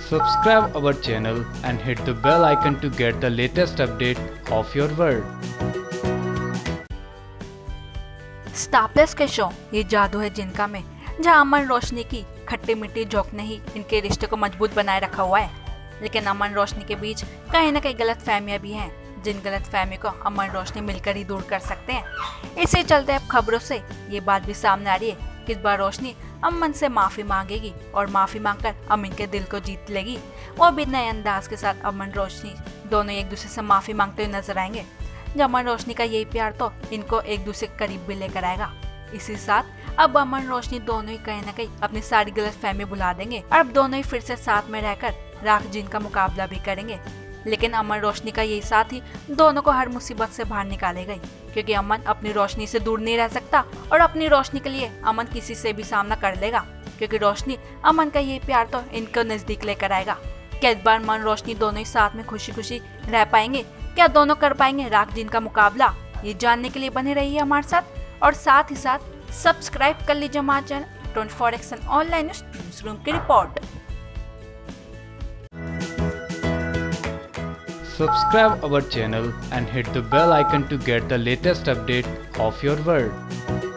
Subscribe our channel and hit the bell icon to get the latest update of your world. Star plus के show ये जादू है जिनका में, जहां अमन रोशनी की खट्टी मिट्टी जोक ने ही इनके रिश्ते को मजबूत बनाए रखा हुआ है। लेकिन अमन रोशनी के बीच कहीं ना कहीं गलत फहमियाँ भी हैं, जिन गलत फहमी को अमन रोशनी मिलकर ही दूर कर सकते हैं। इसी चलते अब खबरों से ये बात भी सामने आ रही है कि इस बार रोशनी अमन से माफी मांगेगी और माफी मांगकर अमन के दिल को जीत लेगी। वो भी नए अंदाज के साथ अमन रोशनी दोनों एक दूसरे से माफी मांगते हुए नजर आएंगे। अमन रोशनी का यही प्यार तो इनको एक दूसरे के करीब भी लेकर आएगा। इसी साथ अब अमन रोशनी दोनों ही कहीं ना कहीं अपनी सारी गलत फहमी भुला देंगे और अब दोनों ही फिर से साथ में रहकर राख जिन का मुकाबला भी करेंगे। लेकिन अमन रोशनी का यही साथ ही दोनों को हर मुसीबत से बाहर निकालेगा, क्योंकि अमन अपनी रोशनी से दूर नहीं रह सकता और अपनी रोशनी के लिए अमन किसी से भी सामना कर लेगा, क्योंकि रोशनी अमन का यही प्यार तो इनको नजदीक लेकर आएगा। क्या इस बार अमन रोशनी दोनों ही साथ में खुशी खुशी रह पाएंगे? क्या दोनों कर पाएंगे राख जिन का मुकाबला? ये जानने के लिए बने रहिए हमारे साथ और साथ ही साथ सब्सक्राइब कर लीजिए हमारा channel 24 action online news room की report. Subscribe our channel and hit the bell icon to get the latest update of your world.